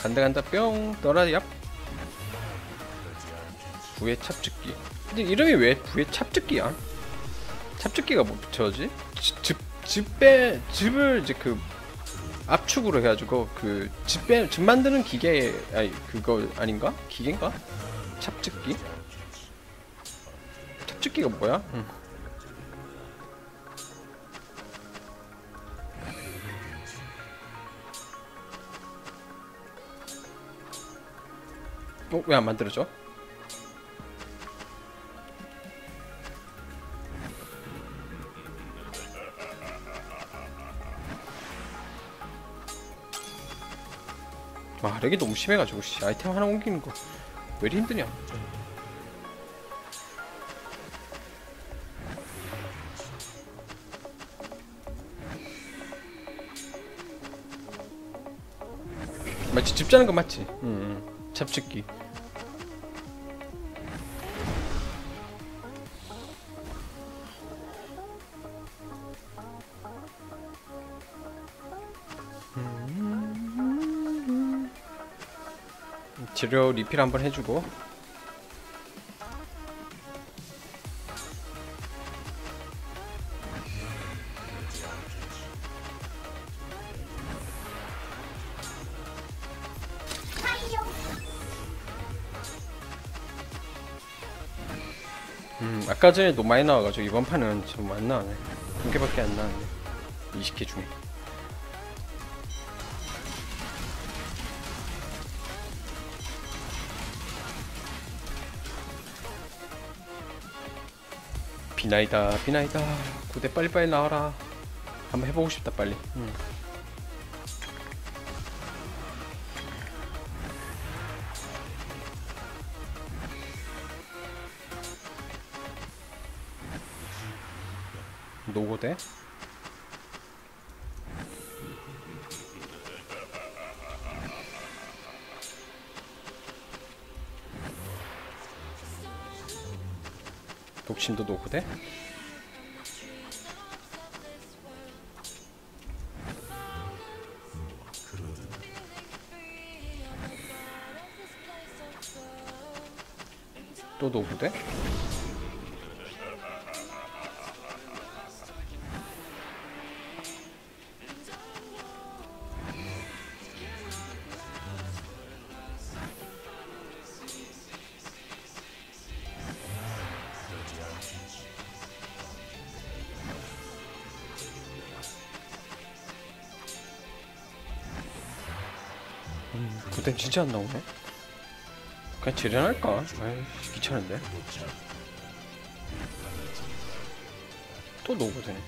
간다 간다 뿅 떠라. 얍. 부의 찹죽기. 근데 이름이 왜 부의 찹죽기야? 찹죽기가 뭐 저지? 즙을 이제 그 압축으로 해가지고 그 즙 만드는 기계, 아니 그거 아닌가? 기계인가? 찹죽기? 찹죽기가 뭐야? 왜 안 만들어져? 와, 렉이 너무 심해가지고 씨, 아이템 하나 옮기는 거 왜 이리 힘드냐? 맞지? 집 자는 거 맞지? 잡숫기. 재료 리필 한번 해주고. 아까 전에 너무 많이 나와가지고 이번 판은 좀 안 나오네. 한 개밖에 안 나왔네. 20개 중에. 비나이다 비나이다. 고대 빨리빨리 나와라. 한번 해보고 싶다 빨리. 노고대? 독침도 노고대? 또 노고대? 그땐 진짜 안 나오네. 그냥 재련할까? 아이씨 귀찮은데. 또 노고되네.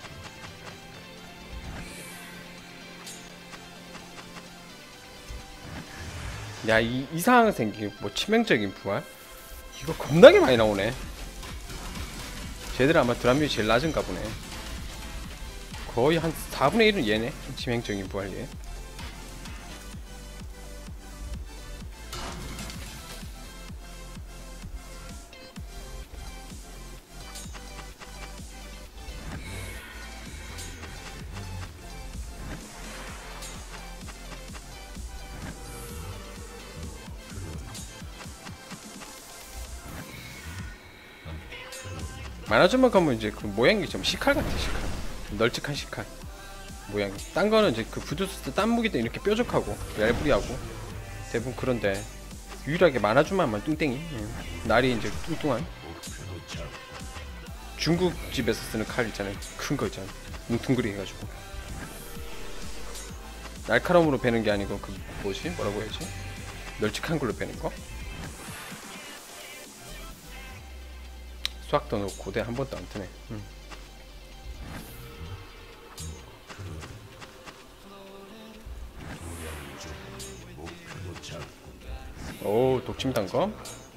야, 이 이상하게 생긴 뭐 치명적인 부활? 이거 겁나게 많이 나오네. 쟤들 아마 드랍률이 제일 낮은가 보네. 거의 한 4분의 1은 얘네. 치명적인 부활 얘. 만화점만 가면 이제 그 모양이 좀 시칼 같아. 시칼 널찍한 시칼 모양이. 딴 거는 이제 그 부두스 딴 무기도 이렇게 뾰족하고 얄부리하고 대부분 그런데 유일하게 만화점만만 뚱땡이. 날이 이제 뚱뚱한 중국 집에서 쓰는 칼 있잖아요. 큰 거 있잖아요. 뭉퉁그리 해가지고 날카로움으로 베는 게 아니고 그 뭐지? 뭐라고 해야지? 널찍한 걸로 베는 거? 수학도 넣고 고대 한 번도 안 뜨네. 오, 독침 단검.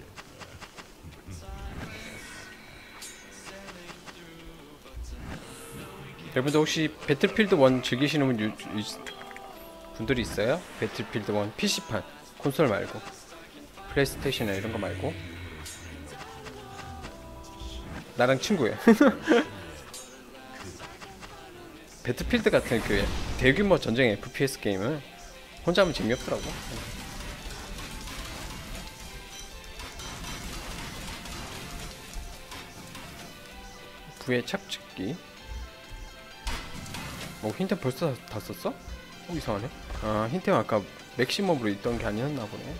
여러분들 혹시 배틀필드 1 즐기시는 분들이 있어요? 배틀필드 1 PC판, 콘솔 말고 플레이스테이션이나 이런 거 말고. 나랑 친구야. 배틀필드 같은 그 대규모 전쟁 FPS 게임은 혼자 하면 재미없더라고. 부의 착즙기. 힌템 벌써 다 썼어? 이상하네. 아, 힌템 아까 맥시멈으로 있던 게 아니었나 보네.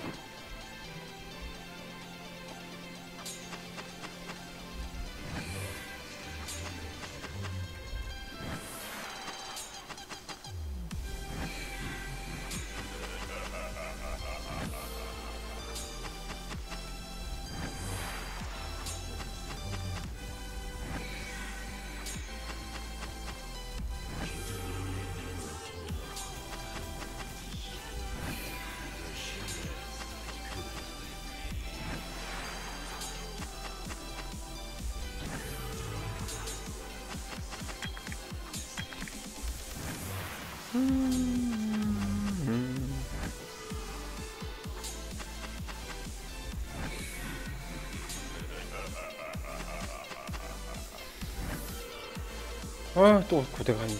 아, 또 고대 갔네.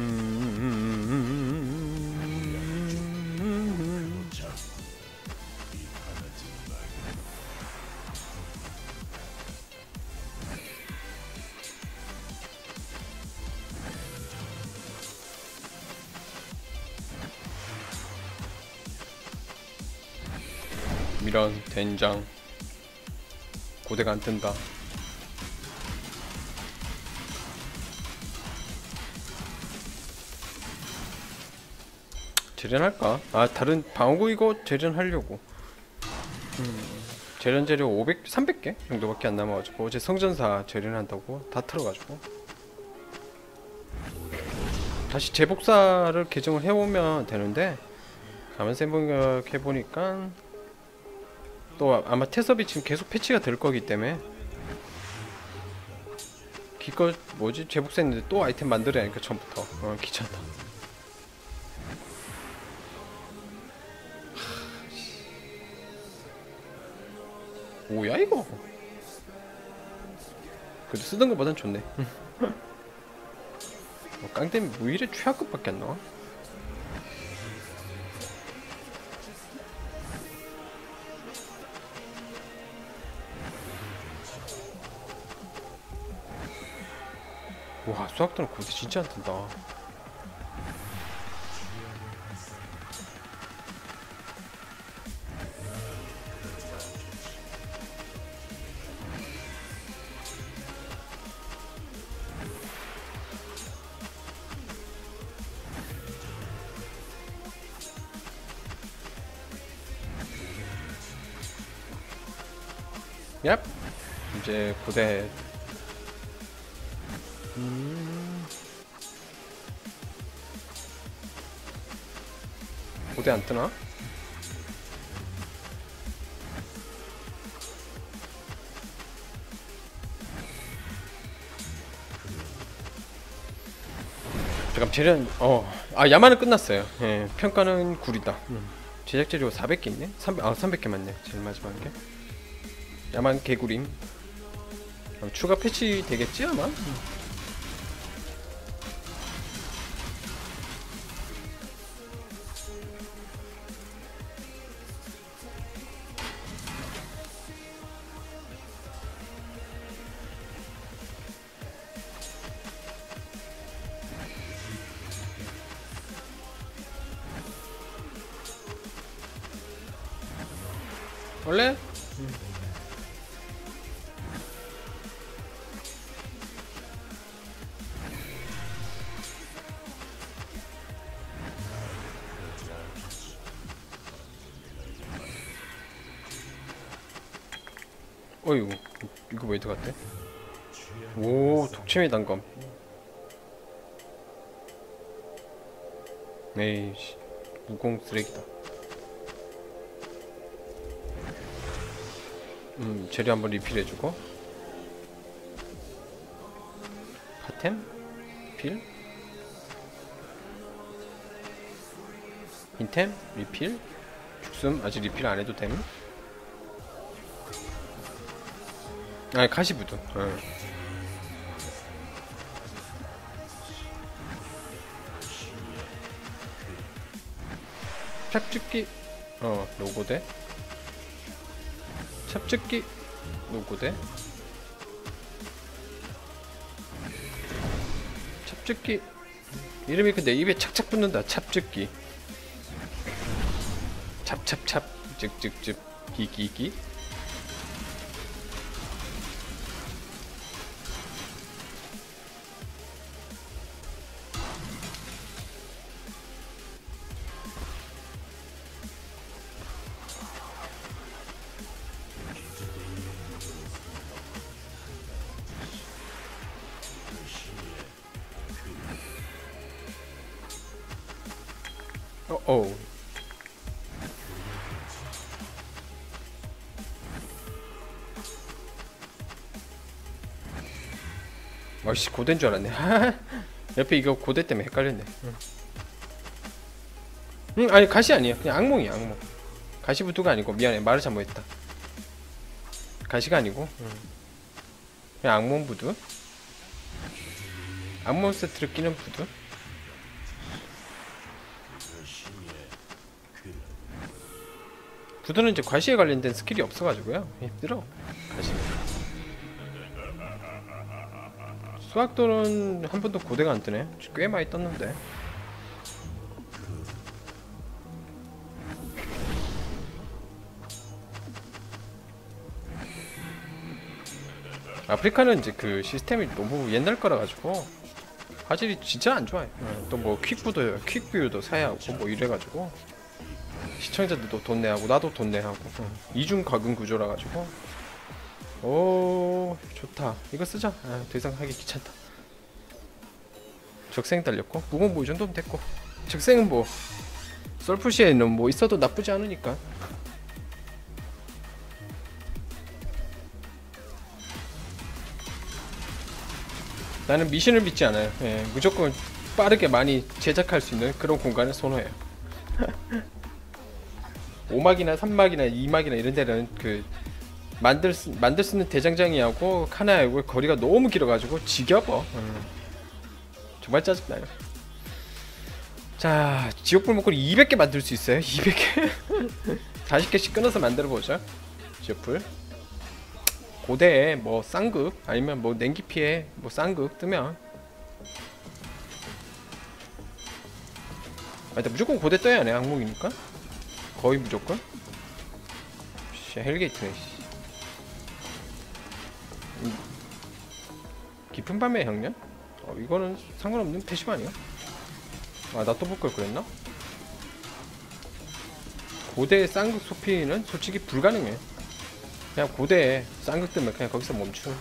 이런 된장. 고대가 안 뜬다. 재련할까? 아, 다른 방어구 이거 재련하려고. 재련 재료 500, 300개 정도밖에 안 남아가지고 어제 성전사 재련한다고 다 털어가지고 다시 재복사를 개정을 해오면 되는데, 가만 생각해보니까 또 아마 태섭이 지금 계속 패치가 될 거기 때문에 기껏 뭐지 재복사했는데 또 아이템 만들어야 하니까 처음부터 귀찮다. 뭐야 이거? 그래도 쓰던 것보단 좋네. 깡댐 무일의 최하급밖에 안 나와? 와, 수학들은 고대 진짜 안 뜬다. 얍! 이제 고대. 고대 안 뜨나? 잠깐 재련. 야마는 끝났어요. 예, 평가는 구리다. 제작 재료 400개 있네? 300개 맞네. 제일 마지막 게. 야만 개구림. 추가 패치 되겠지 아마? 원래? 어이구, 이거 왜 들어갔대? 오, 독침의 단검. 에이씨, 무공 쓰레기다. 재료 한번 리필해주고. 파템? 리필? 흰템? 리필? 죽숨? 아직 리필 안해도 됨? 아니, 카시부드. 찹죽기. 로고대. 찹죽기. 로고대. 찹즙기. 이름이 근데 입에 착착 붙는다. 찹즙기. 찹찹찹 즙즙즙 기기기. 어어. 아씨 고대인 줄 알았네. 옆에 이거 고대 때문에 헷갈렸네. 응 아니 가시 아니야. 그냥 악몽이야 악몽. 가시 부두가 아니고 미안해 말을 잘못했다. 가시가 아니고 그냥 악몽 부두. 악몽 세트를 끼는 부두. 부두는 이제 과시에 관련된 스킬이 없어가지고요 힘들어 가시. 수학도는 한 번도 고대가 안 뜨네. 꽤 많이 떴는데. 아프리카는 이제 그 시스템이 너무 옛날 거라 가지고 화질이 진짜 안 좋아요. 또 뭐 퀵뷰도 사야 하고 뭐 이래가지고 시청자들도 돈 내하고 나도 돈 내하고 이중 과금 구조라 가지고. 오 좋다. 이거 쓰자. 더 이상 하기 귀찮다. 적생 달렸고 무공 뭐 이 정도면 됐고. 적생은 뭐 썰푸시에는 뭐 있어도 나쁘지 않으니까. 나는 미신을 믿지 않아요. 예, 무조건 빠르게 많이 제작할 수 있는 그런 공간을 선호해요. 5막이나 3막이나 2막이나 이런 데는 그 만들 수 있는 대장장이하고 카나하고 거리가 너무 길어가지고 지겨워. 정말 짜증나요. 자, 지옥불 목걸이 200개 만들 수 있어요. 200개. 40개씩 끊어서 만들어보자. 지옥불 고대에 뭐 쌍극 아니면 뭐 냉기피에 뭐 쌍극 뜨면 일단 무조건 고대 떠야 하네. 악몽이니까 거의 무조건. 씨 헬게이트네. 깊은 밤의 형년? 이거는 상관없는 패시브 아니야? 나 또 볼 걸 그랬나? 고대 쌍극 소피는 솔직히 불가능해. 그냥 고대에 쌍극 뜨면 그냥 거기서 멈추.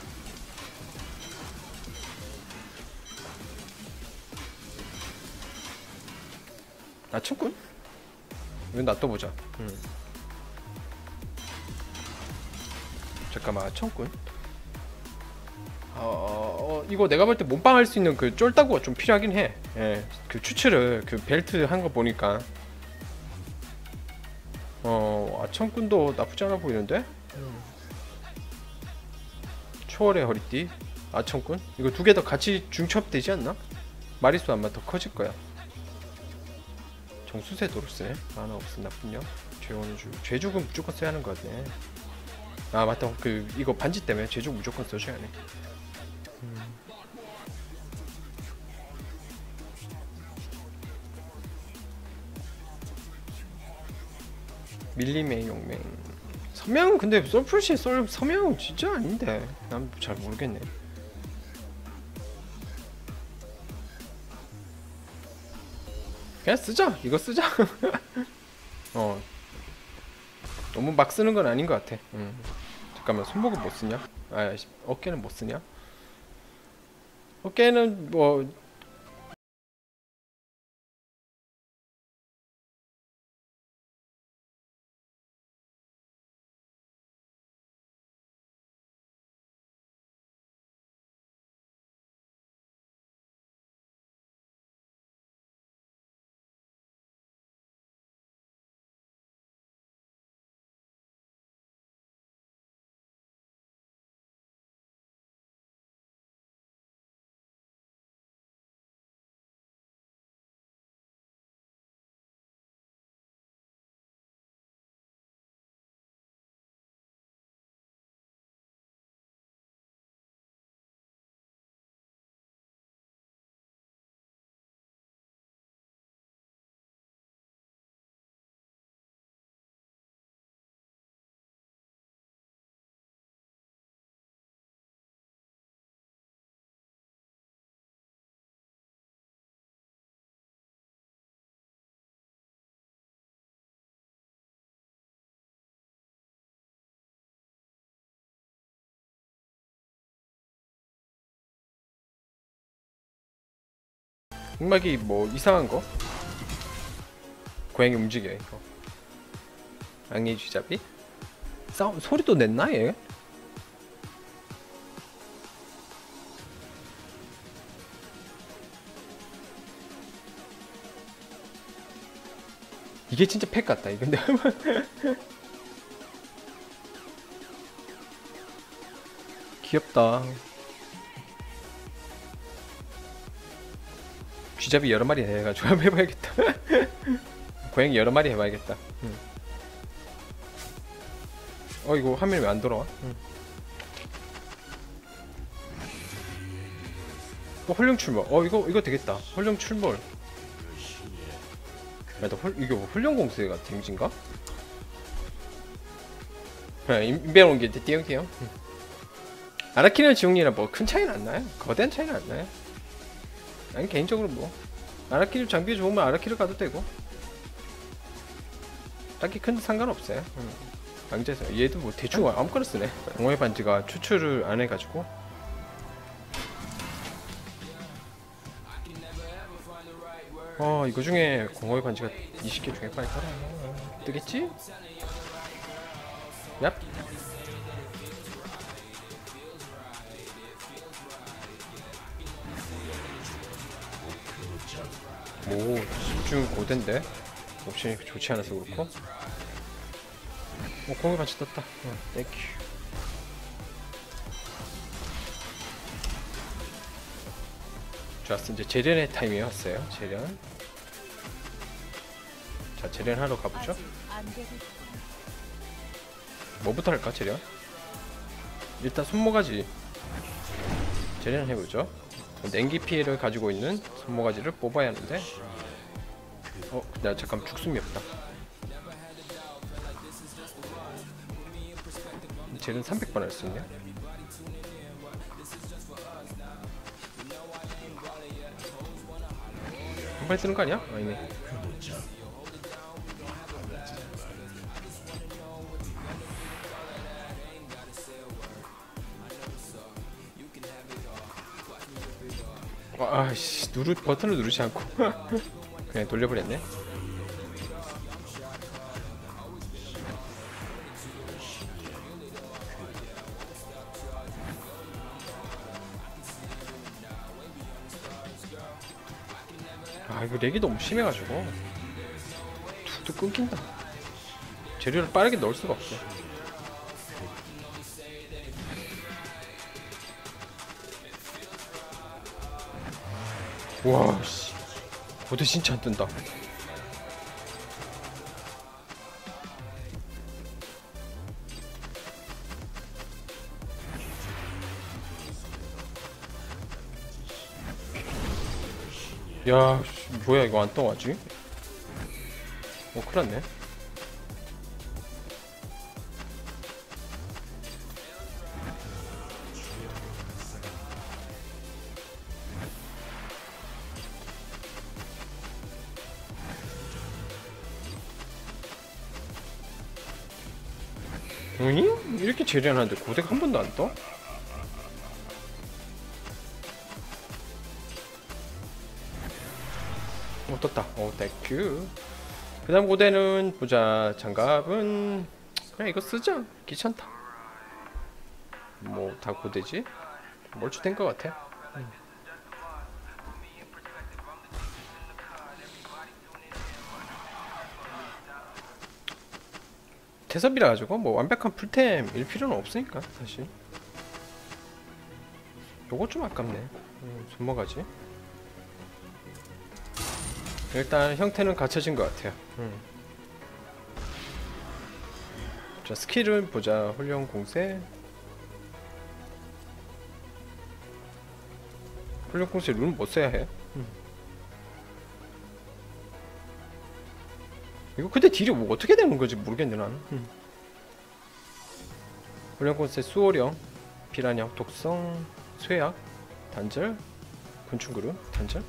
아청꾼? 이건 놔둬보자. 잠깐만 아청꾼. 이거 내가 볼 때 몸빵 할 수 있는 그 쫄따구가 좀 필요하긴 해. 예, 그 추출을 그 벨트 한 거 보니까 아청꾼도 나쁘지 않아 보이는데. 초월의 허리띠 아청꾼 이거 두 개 더 같이 중첩되지 않나? 마리수 아마 더 커질 거야. 정수세 도로스네. 하나 없음 나쁜요. 죄죽은 무조건 써야 하는 거 같네. 아 맞다. 그 이거 반지 때문에 죄죽 무조건 써줘야 하네. 밀림의 용맹. 서명은 근데 솔풀시에 서명은 진짜 아닌데. 난 잘 모르겠네. 그냥 쓰자. 이거 쓰자. 너무 막 쓰는 건 아닌 것 같아. 잠깐만 손목은 못 쓰냐? 어깨는 못 쓰냐? 어깨는 뭐 흑막이 뭐 이상한 거? 고양이 움직여 이거. 악의 쥐잡이? 소리도 냈나 얘? 이게 진짜 팩 같다 이거. 근데 귀엽다. 쥐잡이 여러 마리 해가지고 한번 해봐야겠다. 고양이 여러 마리 해봐야겠다. 이거 화면이 왜 안 돌아와? 홀령 출몰. 이거 되겠다. 홀령 출몰. 야, 이게 홀령 공수가 데미지인가? 인베온 게 띄우게요. 아라키나 지옥이랑 뭐 큰 차이는 안 나요. 거대한 차이는 안 나요. 아니 개인적으로 뭐 아라키를 장비 좋으면 아라키를 가도 되고 딱히 큰 상관없어요. 강제에서 얘도 뭐 대충 아무거나 쓰네. 공허의 반지가 추출을 안 해가지고. 이거 중에 공허의 반지가 20개 중에 빨리 가라. 뜨겠지? 얍. 오, 집중 고된데 옵션이 좋지 않아서 그렇고. 공을 같이 떴다. 땡큐. 좋았어. 이제 재련의 타임이 왔어요. 재련. 자, 재련 하러 가보죠. 뭐부터 할까, 재련? 일단 손모가지 재련 해보죠. 냉기 피해를 가지고 있는 손모가지를 뽑아야 하는데, 나 잠깐 죽숨이 없다. 쟤는 300번 할 수 있네. 한 발 뜨는 거 아니야? 아니네. 아씨, 버튼을 누르지 않고 그냥 돌려버렸네. 이거 렉이 너무 심해가지고 툭툭 끊긴다. 재료를 빠르게 넣을 수가 없어. 와, 씨. 고대 진짜 안 뜬다. 야, 뭐야 이거 안 떠가지? 큰일났네. 응? 이렇게 재련하는데 고대가 한 번도 안 떠? 떴다. 땡큐. 그 다음 고대는 보자. 장갑은 그냥 이거 쓰자. 귀찮다. 뭐 다 고대지? 멀추된 것 같아. 태섭이라 가지고 뭐 완벽한 풀템일 필요는 없으니까 사실. 요거 좀 아깝네. 손모가지. 일단 형태는 갖춰진 것 같아요. 자, 스킬을 보자. 훌륭 공세. 훌륭 공세 룬 못 써야 해. 이거 근데 딜이 뭐 어떻게 되는 거지 모르겠네 나는. 훌륭 공세 수호령, 비란형, 독성, 쇠약, 단절, 곤충그룹, 단절.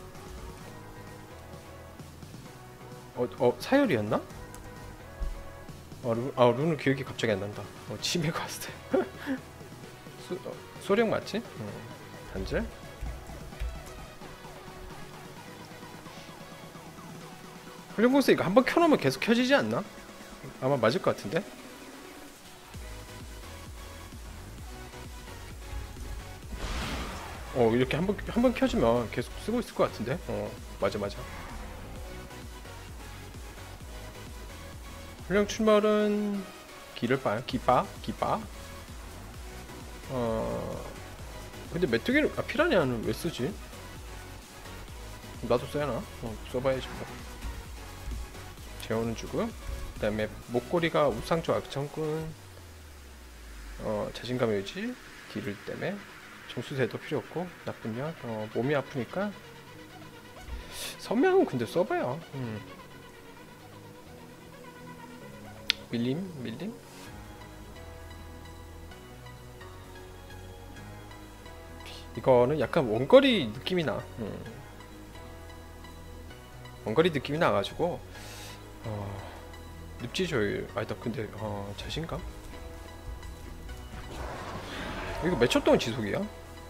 사열이었나? 룬은 기억이 갑자기 안 난다. 치매가 왔어요. 소령 맞지? 단절. 훈련공세 이거 한번 켜놓으면 계속 켜지지 않나? 아마 맞을 것 같은데? 이렇게 한번 켜지면 계속 쓰고 있을 것 같은데? 맞아. 훈련 출발은 기를 봐요. 기빠. 근데 메뚜기를 피라냐는 왜 쓰지? 나도 써야나? 써봐야지 뭐. 재우는 주고, 그 다음에 목걸이가 우상조 악천군, 자신감 유지, 딜을 때문에 정수세도 필요 없고, 나쁜 약, 몸이 아프니까 선명은 근데 써봐요. 밀림? 이거는 약간 원거리 느낌이 나. 원거리 느낌이 나가지고 늪지 조율. 아니다 근데 자신감? 이거 몇 초 동안 지속이야?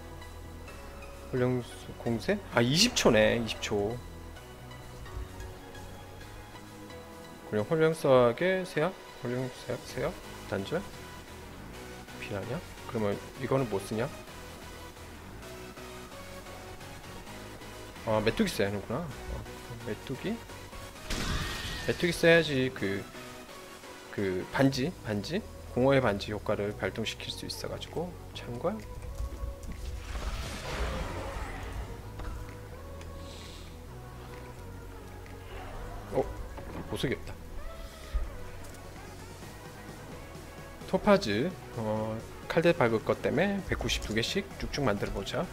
훈련 공세? 20초네. 20초. 그냥 훈련사계 세약? 세약? 단절? 피하냐? 그러면 이거는 뭐 쓰냐? 메뚜기 써야 하는구나. 메뚜기 써야지 그 반지 공허의 반지 효과를 발동시킬 수 있어가지고 참관. 보석이었다. 토파즈 칼대 박을 것 때문에 192개씩 쭉쭉 만들어 보자.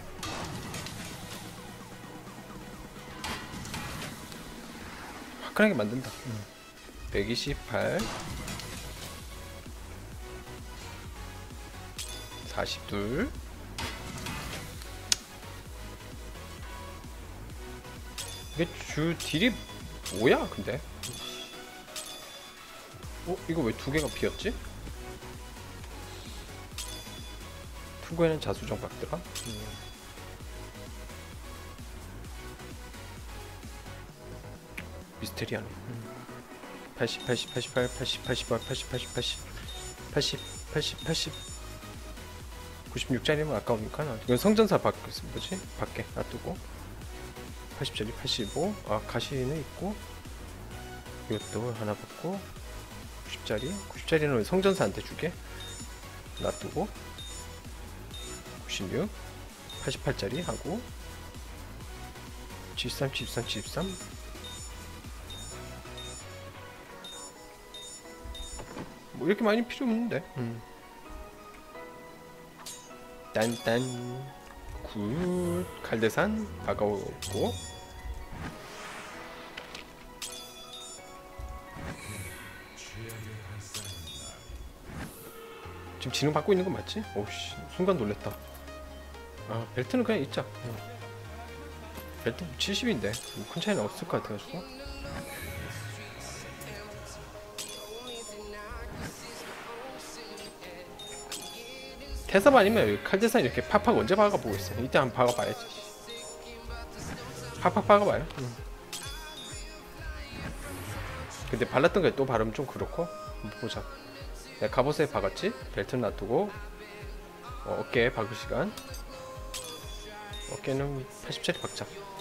화끈하게 만든다. 128 42 이게 주 딜이 뭐야 근데? 이거 왜 두 개가 비었지? 투구에는 자수정 박더라. 미스테리아네. 80 88 80 88 80 80 80 80 80 80 96짜리면 아까우니까 이건 성전사 뭐지? 밖에 놔두고 80짜리 85. 가시는 있고 이것도 하나 받고 90짜리는 성전사한테 주게 놔두고 96 88짜리 하고 73 뭐 이렇게 많이 필요 없는데. 딴딴 굿 칼대산 다가오고 지금 지능 받고 있는 건 맞지? 오씨 순간 놀랬다. 벨트는 그냥 있자. 벨트 70인데 큰 차이는 없을 것 같아가지고. 태섭 아니면 칼대산 이렇게 팍팍 언제 박아보겠어. 이때 한번 박아봐야지. 팍팍 박아봐요. 근데 발랐던 게 또 발음 좀 그렇고. 보자. 내가 갑옷에 박았지? 벨트는 놔두고 어깨에 박을 시간. 어깨는 80짜리 박자.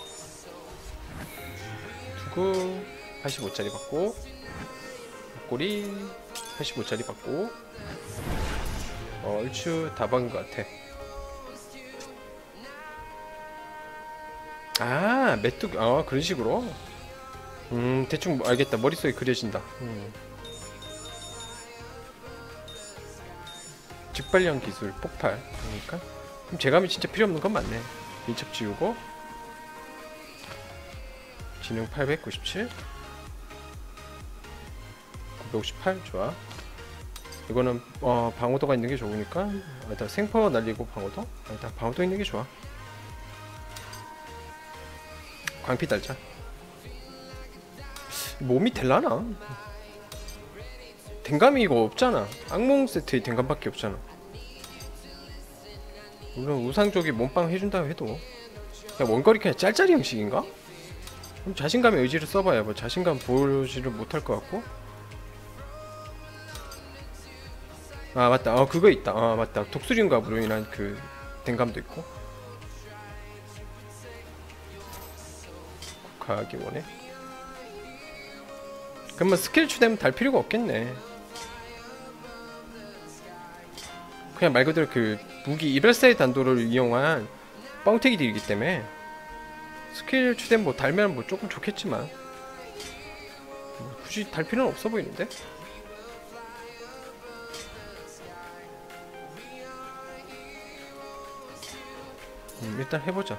두구 85짜리 받고 목걸이 85짜리 받고 얼추 다 박은 것 같아. 메뚜기 그런 식으로. 대충 알겠다. 머릿속에 그려진다. 직발령 기술 폭발. 그러니까 그럼 제감이 진짜 필요 없는 건 맞네. 민첩 지우고 지능 897 958 좋아. 이거는 방어도가 있는 게 좋으니까 일단 생포 날리고 방어도? 일단 방어도 있는 게 좋아. 광피 달자. 몸이 될라나? 댕감이 이거 없잖아. 악몽 세트에 댕감밖에 없잖아. 물론 우상 쪽이 몸빵 해준다고 해도 그냥 원거리 그냥 짤짤이 형식인가? 그럼 자신감의 의지를 써봐야 뭐 자신감 보여지를 못할 것 같고. 아 맞다, 그거 있다. 맞다, 독수리인가무로 인한 그 댕감도 있고. 가기 원해. 그러면 스킬 추되면 달 필요가 없겠네. 그냥 말 그대로 그 무기 이별사의 단도를 이용한 뻥튀기들이기 때문에 스킬 추되면 뭐 달면 뭐 조금 좋겠지만 뭐 굳이 달 필요는 없어 보이는데. 일단 해보자.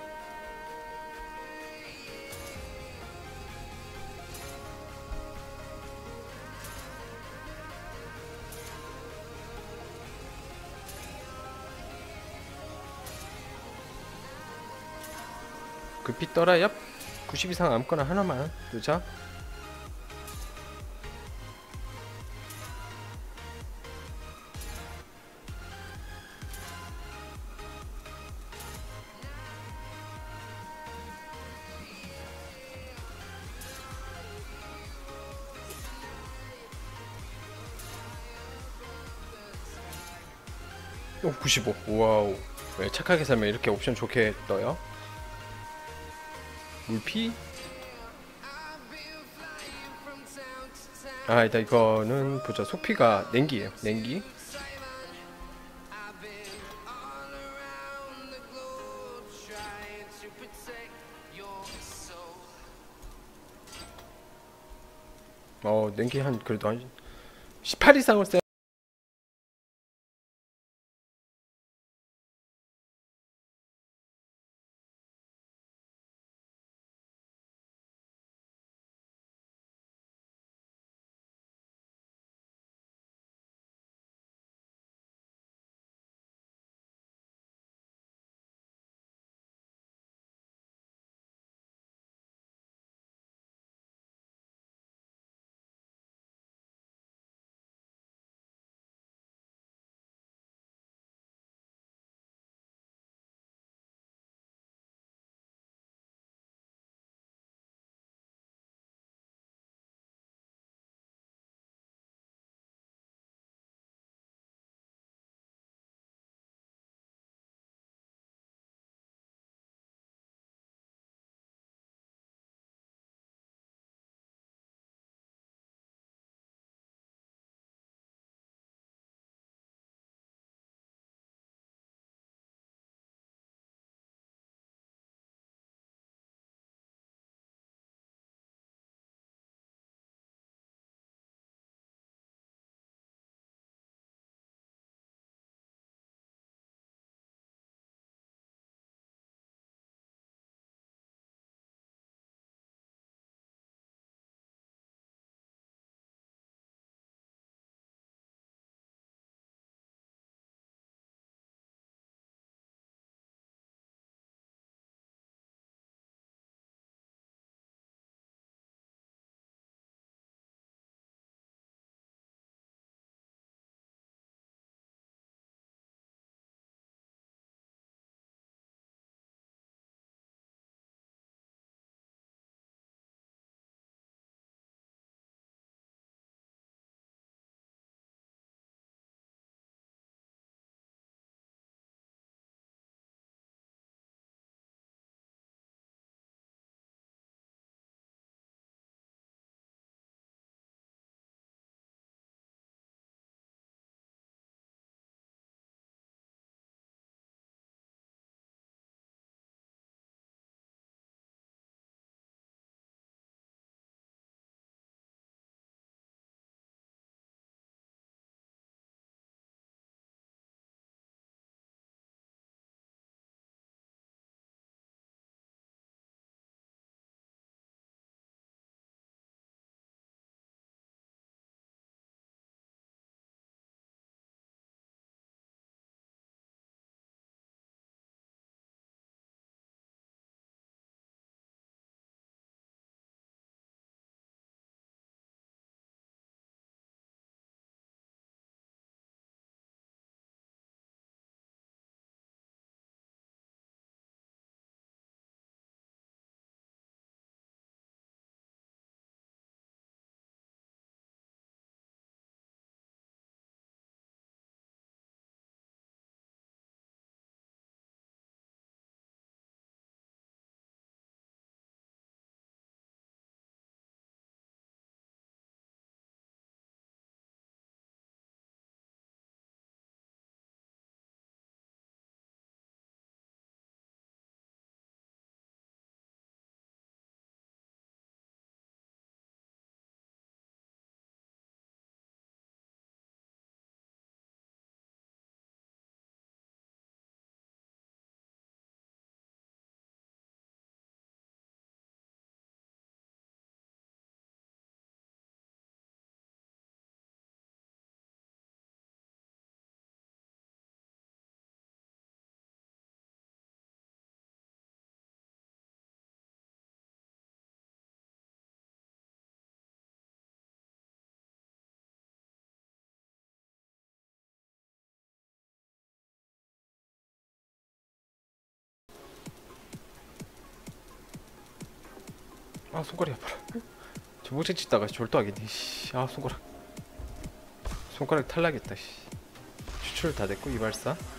급히 떠라. 얍. 90 이상 아무거나 하나만 넣자. 오, 95. 와우. 왜 착하게 살면 이렇게 옵션 좋게 떠요? 물피? 아, 일단 이거는 보자. 소피가 냉기예요. 냉기. 냉기 한 그래도 한 18 이상을 써야 아 손가락이 아파라. 저 목재 찢다가 졸도하겠네. 씨. 아 손가락 탈락했다. 씨. 추출 다 됐고 이발사